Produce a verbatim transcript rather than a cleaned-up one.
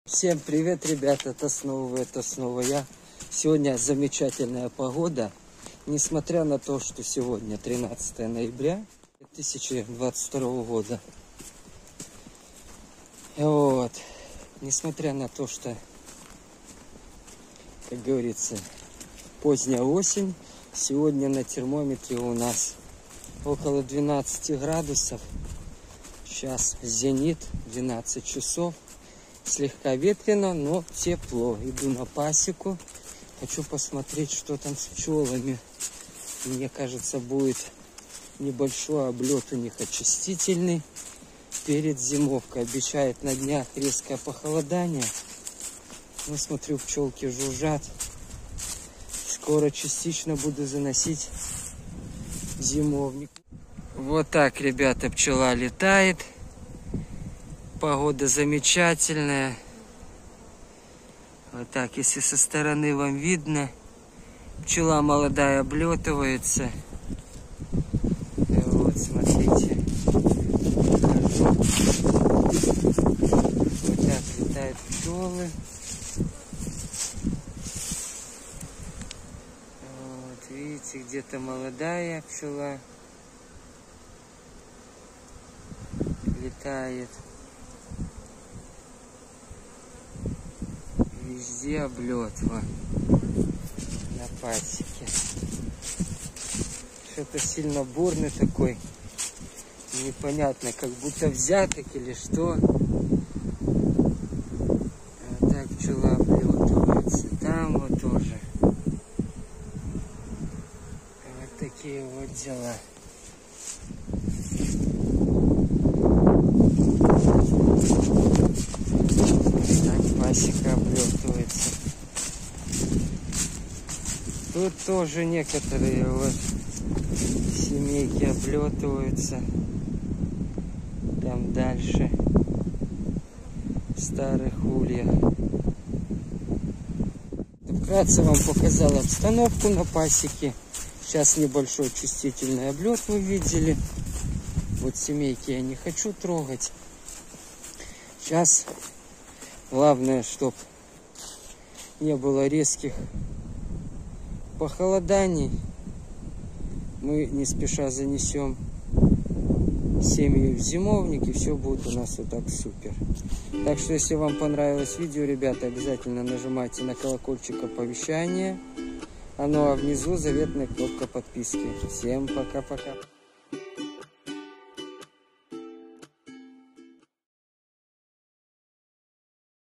Всем привет, ребята, это снова вы, это снова я. Сегодня замечательная погода, несмотря на то, что сегодня тринадцатое ноября две тысячи двадцать второго года. Вот, несмотря на то, что, как говорится, поздняя осень, сегодня на термометре у нас около двенадцати градусов. Сейчас зенит, двенадцать часов. Слегка ветрено, но тепло. Иду на пасеку. Хочу посмотреть, что там с пчелами. Мне кажется, будет небольшой облет у них очистительный перед зимовкой. Обещает на днях резкое похолодание. Ну, смотрю, пчелки жужжат. Скоро частично буду заносить зимовник. Вот так, ребята, пчела летает. Погода замечательная. Вот так, если со стороны вам видно, пчела молодая облетывается. Вот, смотрите. Вот так летают пчелы. Вот, видите, где-то молодая пчела летает. Везде облет на пасеке. Что-то сильно бурный такой. Непонятно, как будто взяток или что. Вот так пчела облетывается. Там вот тоже. Вот такие вот дела. Пасека облетывается. Тут тоже некоторые вот семейки облетываются. Там дальше в старых ульях. Вкратце вам показал обстановку на пасеке. Сейчас небольшой чувствительный облет вы видели. Вот семейки я не хочу трогать. Сейчас главное, чтобы не было резких похолоданий. Мы не спеша занесем семью в зимовник, и все будет у нас вот так супер. Так что, если вам понравилось видео, ребята, обязательно нажимайте на колокольчик оповещания. А ну а внизу заветная кнопка подписки. Всем пока-пока.